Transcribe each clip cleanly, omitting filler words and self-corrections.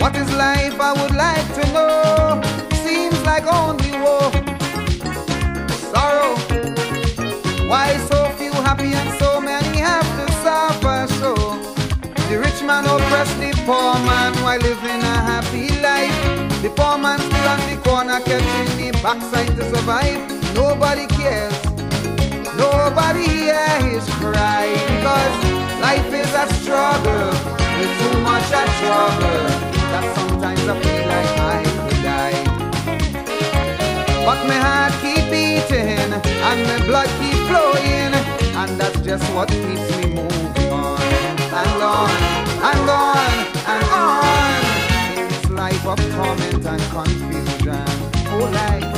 What is life? I would like to know. Seems like only woe, sorrow. Why so few happy and so many have to suffer so? The rich man oppress the poor man while living a happy life. The poor man still on the corner catching the backside to survive. Nobody cares, nobody here is crying, because life is a struggle with too much a trouble, that sometimes I feel like I could die. But my heart keep beating and my blood keep flowing, and that's just what keeps me moving on and on and on and on in this life of torment and confusion. Oh, life.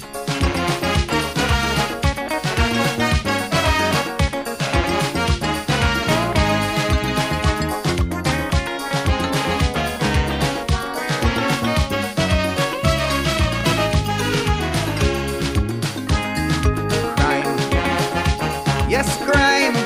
Yes, crime.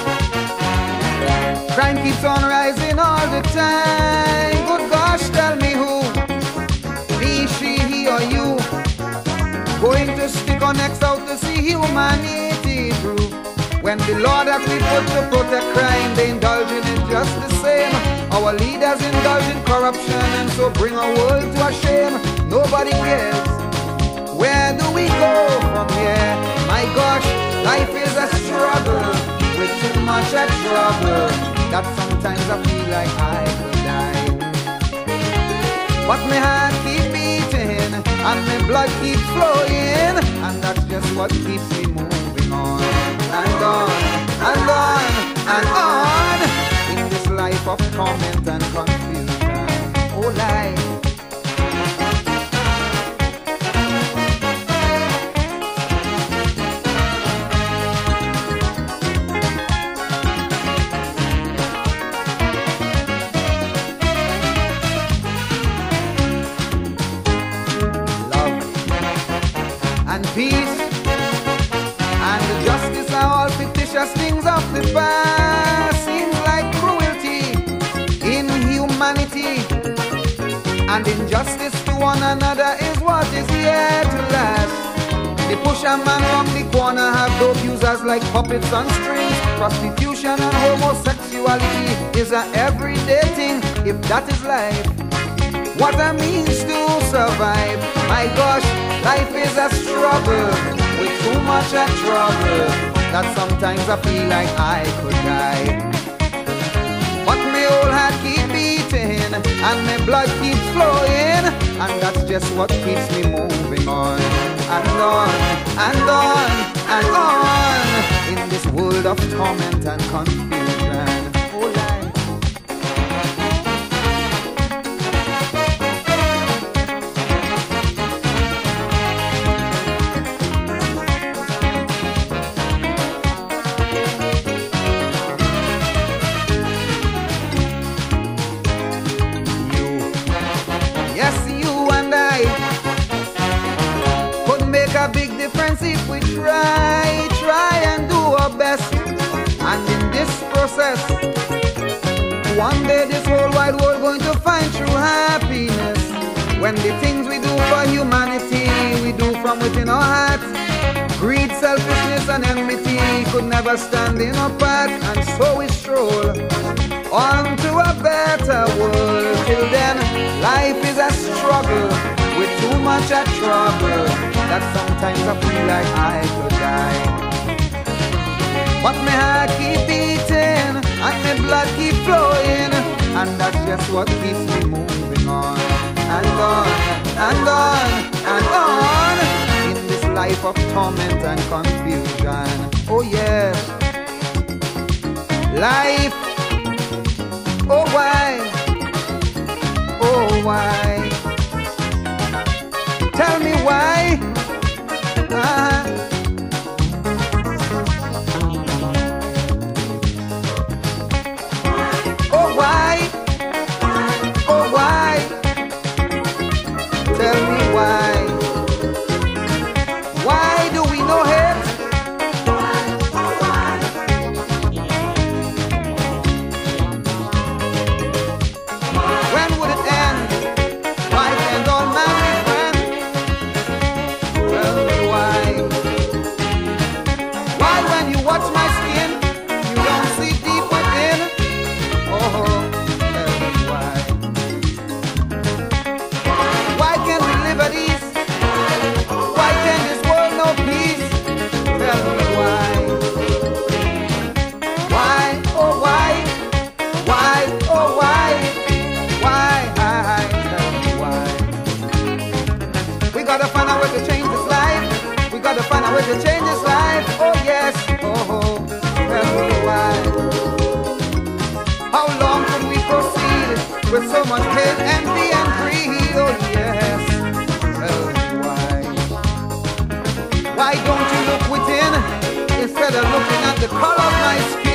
Crime keeps on rising all the time. Good gosh, tell me who? Me, she, he or you? Going to stick our necks out to see humanity through. When the law that we put to protect crime, they indulge in it just the same. Our leaders indulge in corruption and so bring our world to a shame. Nobody cares. Where do we go from here? My gosh, life is a struggle with too much a trouble, that sometimes I feel like I could die. But my heart keeps beating and my blood keeps flowing, and that's just what keeps me moving on and on and on and on in this life of torment and confusion. Oh, life. Peace and justice are all fictitious things of the past. Seems like cruelty, inhumanity, and injustice to one another is what is here to last. They push a man from the corner, have dope users like puppets on strings. Prostitution and homosexuality is an everyday thing. If that is life, what a means to survive. My gosh, life is a struggle with too much a trouble, that sometimes I feel like I could die. But my whole heart keep beating and my blood keeps flowing, and that's just what keeps me moving on and on and on and on in this world of torment and confusion. Oh, life. A big difference if we try and do our best. And in this process, one day this whole wide world going to find true happiness. When the things we do for humanity, we do from within our hearts. Greed, selfishness and enmity could never stand in our path, and so we stroll on to a better world. Till then, life is a struggle with too much a trouble, that sometimes I feel like I could die. But my heart keep beating and my blood keep flowing, and that's just what keeps me moving on and on and on and on in this life of torment and confusion. Oh yes, life. Oh why? Oh why? Tell me why. Oh why? Oh why? Tell me why? Why do we know hate? When would it end? would you change his life? Oh yes, oh, tell me why. How long could we proceed with so much hate, envy and greed? Oh yes, tell me why. Why don't you look within instead of looking at the color of my skin?